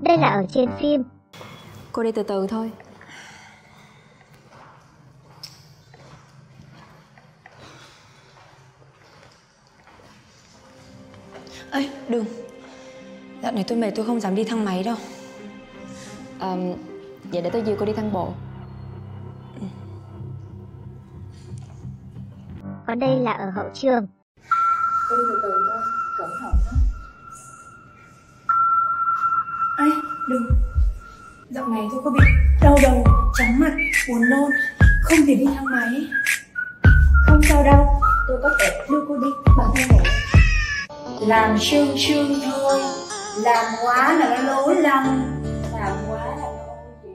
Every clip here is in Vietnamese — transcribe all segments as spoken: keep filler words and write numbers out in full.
Đây là ở trên phim. Cô đi từ từ thôi. Ê, đừng. Dạo này tôi mệt, tôi không dám đi thang máy đâu. à, Vậy để tôi dìu cô đi thang bộ. Còn đây là ở hậu trường. Cô đi từ từ thôi, cẩn thận đó. Ê, đừng. Dạo này tôi có bị đau đầu, chóng mặt, buồn nôn, không thể đi thang máy. Không sao đâu, tôi có thể đưa cô đi bằng thang bộ. Làm sương sương thôi, làm quá là nó lố lăng, làm quá là nó gì.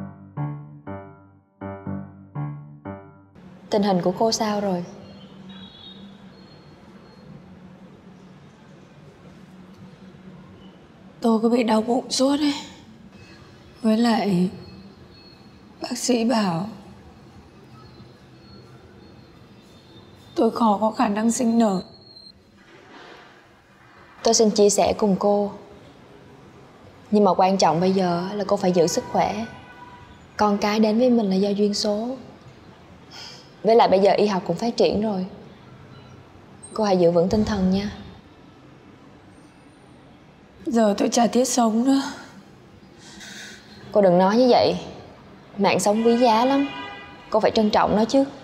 Tình hình của cô sao rồi? Tôi có bị đau bụng suốt ấy. Với lại bác sĩ bảo tôi khó có khả năng sinh nở. Tôi xin chia sẻ cùng cô. Nhưng mà quan trọng bây giờ là cô phải giữ sức khỏe. Con cái đến với mình là do duyên số. Với lại bây giờ y học cũng phát triển rồi. Cô hãy giữ vững tinh thần nha. Giờ tôi chả thiết sống nữa. Cô đừng nói như vậy. Mạng sống quý giá lắm. Cô phải trân trọng nó chứ.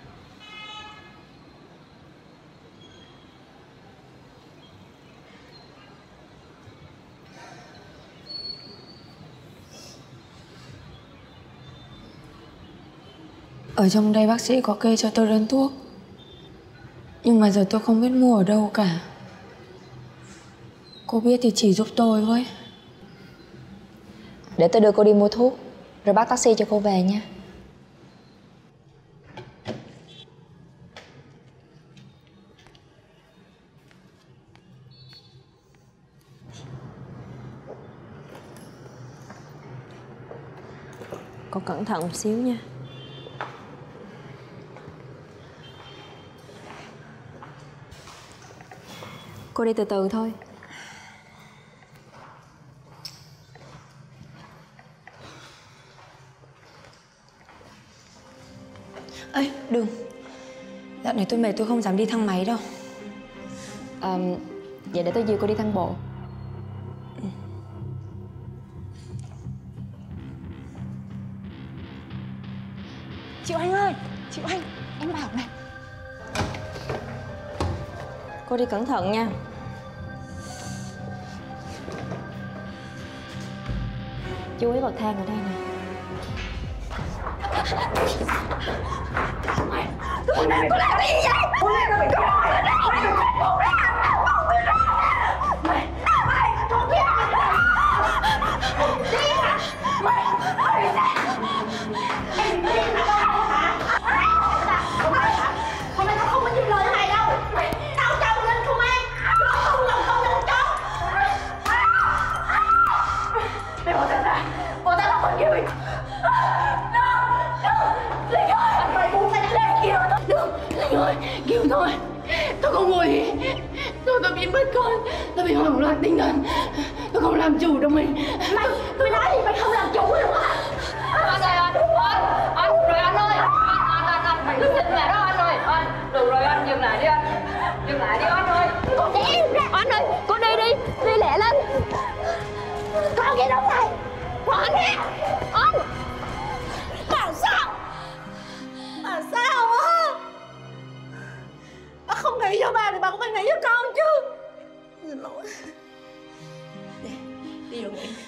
Ở trong đây bác sĩ có kê cho tôi đơn thuốc. Nhưng mà giờ tôi không biết mua ở đâu cả. Cô biết thì chỉ giúp tôi với. Để tôi đưa cô đi mua thuốc, rồi bắt taxi cho cô về nha. Cô cẩn thận một xíu nha. Cô đi từ từ thôi. Ê, đừng. Dạo này tôi mệt, tôi không dám đi thang máy đâu. à, Vậy để tôi dìu cô đi thang bộ. Chị Oanh ơi, chị Oanh, em bảo này. Cô đi cẩn thận nha. Chú ý bậc thang ở đây nè. Cô này, cô làm gì vậy? Cô này là bị mày, mày, không biết à? Điên à? Mày, mày sao? Em điên à? Hôm nay tao không có nhìn lời mày đâu. Tao chồng lên công an, nó không lòng không lên chó. Mày bỏ tao ra, bỏ tao ra con người. Linh ơi, mày buông tay ra kìa. Được, Linh ơi, kêu thôi. Tôi không ngồi. Tôi tôi bị mất con. Tôi bị hoảng loạn tinh thần. Tôi không làm chủ được mình. Mày, tôi nói thì mày không làm chủ được hả? Anh ơi, anh, anh, anh, rồi anh ơi, anh, anh, anh, anh, mày cứ xin mẹ đó anh ơi, anh, được rồi anh, dừng lại đi anh, dừng lại đi anh ơi. Con để em ra. Anh ơi, cô đi đi, đi lẹ lên. Con cái đúng này. Con nè. Anh. Bảo sao? Mà sao á? Bác không nghĩ cho bà thì bà cũng phải nghĩ cho con chứ. Xin lỗi. Đi, đi rồi.